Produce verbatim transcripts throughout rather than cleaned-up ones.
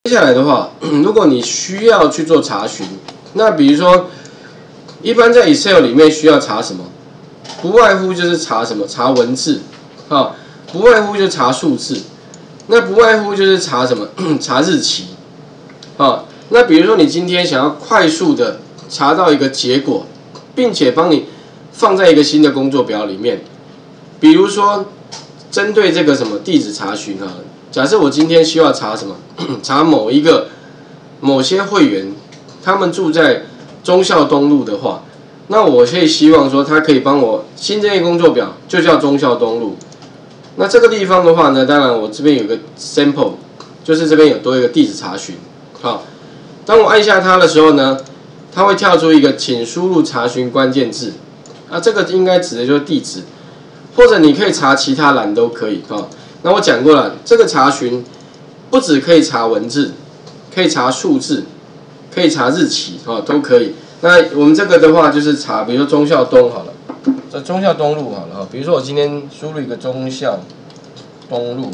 接下来的话，如果你需要去做查询，那比如说，一般在 Excel 里面需要查什么？不外乎就是查什么？查文字，啊，不外乎就查数字，那不外乎就是查什么？查日期，啊，那比如说你今天想要快速的查到一个结果，并且帮你放在一个新的工作表里面，比如说针对这个什么地址查询啊。假设我今天需要查什么？查某一个某些会员，他们住在忠孝东路的话，那我可以希望说，他可以帮我新增一个工作表，就叫忠孝东路。那这个地方的话呢，当然我这边有个 sample， 就是这边有多一个地址查询。好，当我按下它的时候呢，它会跳出一个请输入查询关键字。啊，这个应该指的就是地址，或者你可以查其他栏都可以啊。那我讲过了，这个查询不只可以查文字，可以查数字，可以查日期啊，都可以。那我们这个的话就是查，比如说忠孝东好了，这忠孝东路好了哈。比如说我今天输入一个忠孝东路，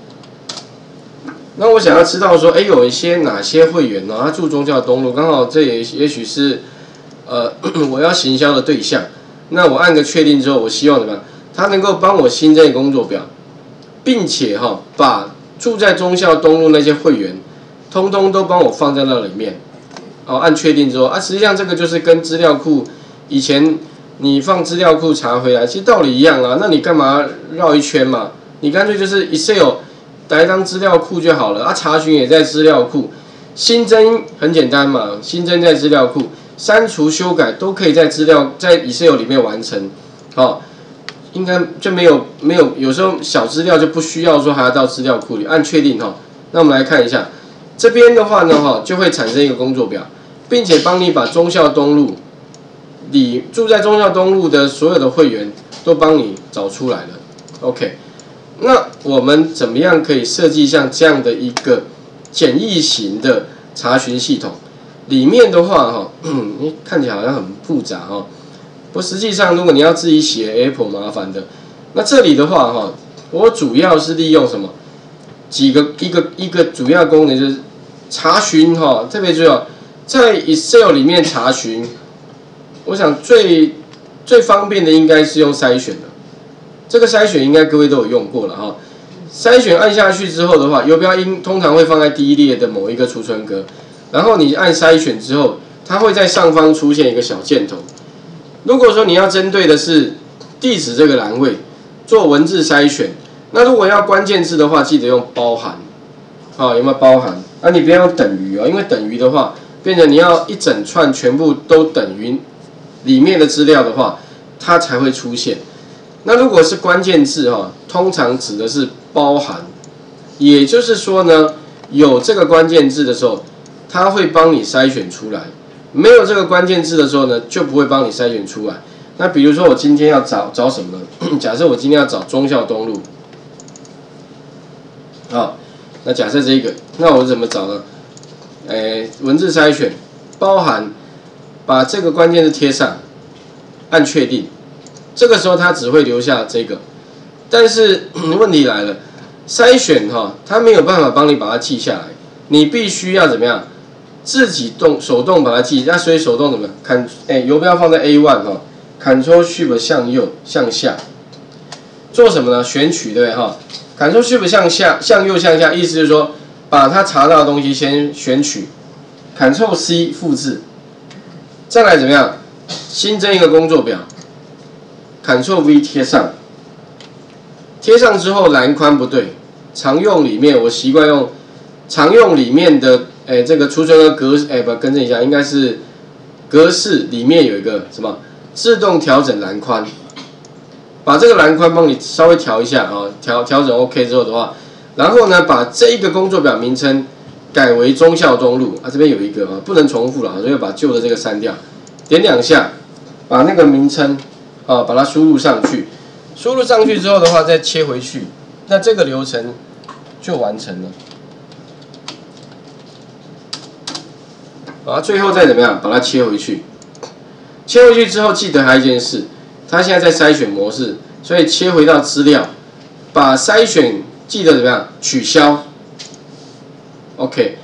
那我想要知道说，哎，有一些哪些会员呢？他住忠孝东路，刚好这也也许是呃我要行销的对象。那我按个确定之后，我希望怎么样？他能够帮我新增工作表。并且哈，把住在忠孝东路那些会员，通通都帮我放在那里面。哦，按确定之后啊，实际上这个就是跟资料库以前你放资料库查回来，其实道理一样啊。那你干嘛绕一圈嘛？你干脆就是 Excel 来当资料库就好了啊。查询也在资料库，新增很简单嘛，新增在资料库，删除修改都可以在资料在 Excel 里面完成。好、哦。应该就没有没有，有时候小资料就不需要说还要到资料库里按确定哈。那我们来看一下这边的话呢哈，就会产生一个工作表，并且帮你把忠孝东路你住在忠孝东路的所有的会员都帮你找出来了。OK， 那我们怎么样可以设计像这样的一个简易型的查询系统？里面的话哈，嗯，看起来好像很复杂哈。不，实际上如果你要自己写 Apple 麻烦的，那这里的话哈，我主要是利用什么几个一个一个主要功能就是查询哈，特别重要，在 Excel 里面查询，我想最最方便的应该是用筛选的，这个筛选应该各位都有用过了哈。筛选按下去之后的话，游标音通常会放在第一列的某一个储存格，然后你按筛选之后，它会在上方出现一个小箭头。如果说你要针对的是地址这个栏位做文字筛选，那如果要关键字的话，记得用包含，啊，有没有包含？啊，你不要用等于哦，因为等于的话，变成你要一整串全部都等于里面的资料的话，它才会出现。那如果是关键字哈，通常指的是包含，也就是说呢，有这个关键字的时候，它会帮你筛选出来。没有这个关键字的时候呢，就不会帮你筛选出来。那比如说我今天要找找什么呢？假设我今天要找忠孝东路，好，那假设这个，那我怎么找呢？诶，文字筛选，包含把这个关键字贴上，按确定。这个时候它只会留下这个，但是问题来了，筛选哈，它没有办法帮你把它记下来，你必须要怎么样？自己动手动把它记，那所以手动怎么看？哎，游标放在 A 一 哈 ，Ctrl Shift 向右向下，做什么呢？选取对不对哈 ？Ctrl Shift 向下向右向下，意思就是说把它查到的东西先选取 ，Ctrl C 复制，再来怎么样？新增一个工作表 ，Ctrl V 贴上，贴上之后栏宽不对，常用里面我习惯用常用里面的。哎，这个储存的格式，哎，不，更正一下，应该是格式里面有一个什么自动调整栏宽，把这个栏宽帮你稍微调一下啊，调调整 OK 之后的话，然后呢，把这一个工作表名称改为忠孝东路啊，这边有一个啊，不能重复了，所以把旧的这个删掉，点两下，把那个名称啊，把它输入上去，输入上去之后的话，再切回去，那这个流程就完成了。啊，最后再怎么样把它切回去，切回去之后记得还有一件事，它现在在筛选模式，所以切回到资料，把筛选记得怎么样取消 ，OK，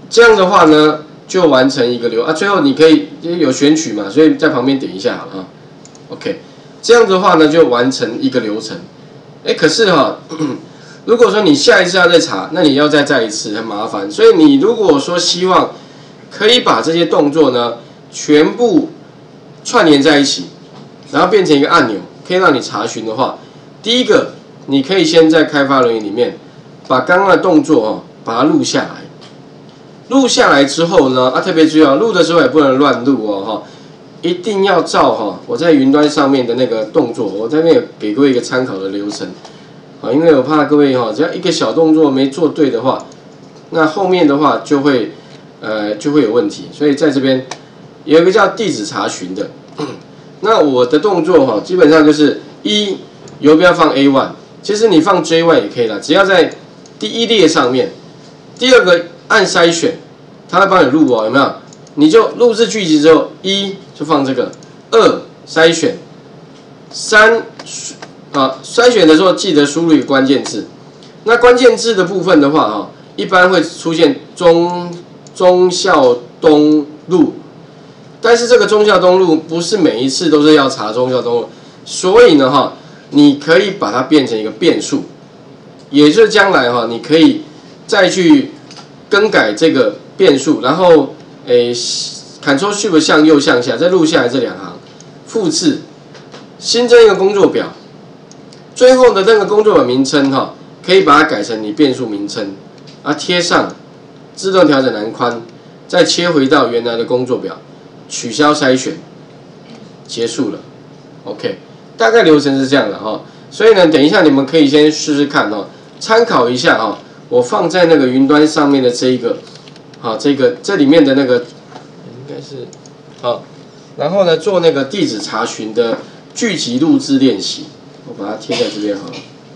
这样的话呢，就完成一个流啊。最后你可以有选取嘛，所以在旁边点一下好了啊。OK， 这样的话呢，就完成一个流程。哎，可是哈、哦，如果说你下一次要再查，那你要再再一次很麻烦。所以你如果说希望可以把这些动作呢全部串联在一起，然后变成一个按钮，可以让你查询的话，第一个你可以先在开发人员里面把刚刚的动作哦把它录下来。录下来之后呢，啊特别注意哦，录的时候也不能乱录哦哈，一定要照哈我在云端上面的那个动作，我在那边有给各位一个参考的流程，啊，因为我怕各位哈只要一个小动作没做对的话，那后面的话就会呃就会有问题，所以在这边有一个叫地址查询的，那我的动作哈基本上就是一游标放 A 一， 其实你放 J 一 也可以啦，只要在第一列上面，第二个按筛选，它会帮你录哦，有没有？你就录制句集之后，一就放这个，二筛选，三啊筛选的时候记得输入一个关键字。那关键字的部分的话啊，一般会出现忠忠孝东路，但是这个忠孝东路不是每一次都是要查忠孝东路，所以呢哈，你可以把它变成一个变数，也就是将来哈，你可以再去更改这个变数，然后诶 ，Ctrl Shift 向右向下，再录下来这两行，复制，新增一个工作表，最后的那个工作表名称哈，可以把它改成你变数名称，啊贴上，自动调整栏宽，再切回到原来的工作表，取消筛选，结束了 ，OK， 大概流程是这样的哈，所以呢，等一下你们可以先试试看哦，参考一下哈。我放在那个云端上面的这一个，好，这个这里面的那个应该是好，然后呢做那个地址查询的剧集录制练习，我把它贴在这边好了。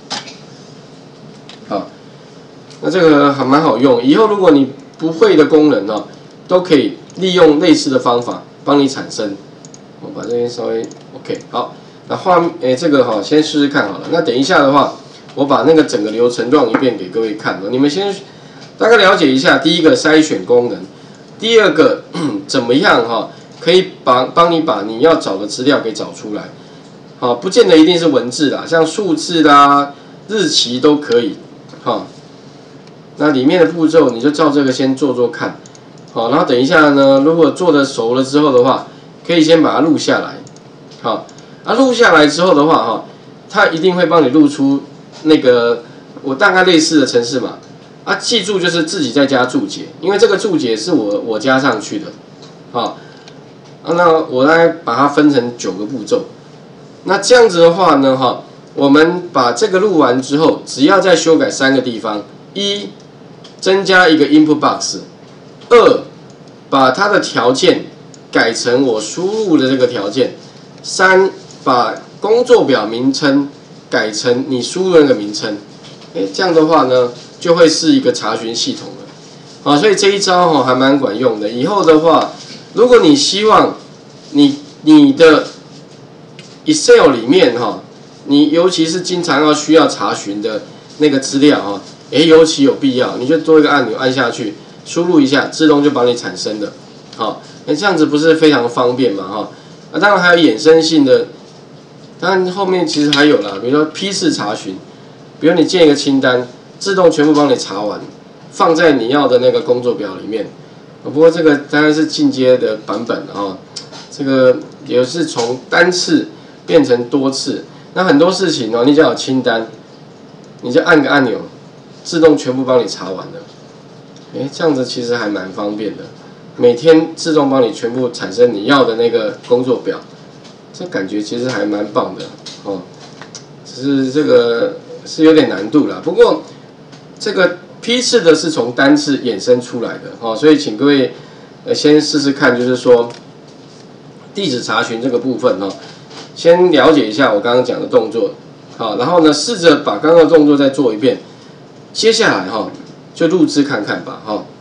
好，那这个还蛮好用，以后如果你不会的功能哦，都可以利用类似的方法帮你产生。我把这边稍微 OK 好，那画面诶这个哈先试试看好了，那等一下的话。我把那个整个流程乱一遍给各位看，你们先大概了解一下第一个筛选功能，第二个怎么样哈，可以帮帮你把你要找的资料给找出来，好，不见得一定是文字啦，像数字啦、日期都可以，哈。那里面的步骤你就照这个先做做看，好，然后等一下呢，如果做的熟了之后的话，可以先把它录下来，好，啊录下来之后的话哈，它一定会帮你录出。那个我大概类似的程式嘛，啊，记住就是自己在加注解，因为这个注解是我我加上去的，好，啊，那我来把它分成九个步骤，那这样子的话呢，哈，我们把这个录完之后，只要再修改三个地方：一，增加一个 input box；二，把它的条件改成我输入的这个条件；三，把工作表名称。改成你输入的那个名称，哎，这样的话呢，就会是一个查询系统了，啊，所以这一招哈还蛮管用的。以后的话，如果你希望你你的 Excel 里面哈，你尤其是经常要需要查询的那个资料哈，哎，尤其有必要，你就多一个按钮按下去，输入一下，自动就帮你产生了，好，那这样子不是非常方便嘛哈？啊，当然还有衍生性的。当然后面其实还有啦，比如说批次查询，比如你建一个清单，自动全部帮你查完，放在你要的那个工作表里面。不过这个当然是进阶的版本啊，这个也是从单次变成多次。那很多事情哦，你只要有清单，你就按个按钮，自动全部帮你查完了。哎，这样子其实还蛮方便的，每天自动帮你全部产生你要的那个工作表。这感觉其实还蛮棒的哦，只是这个是有点难度啦。不过这个批次的是从单次衍生出来的哦，所以请各位呃先试试看，就是说地址查询这个部分哦，先了解一下我刚刚讲的动作，好，然后呢试着把刚刚的动作再做一遍，接下来哈就录制看看吧哈。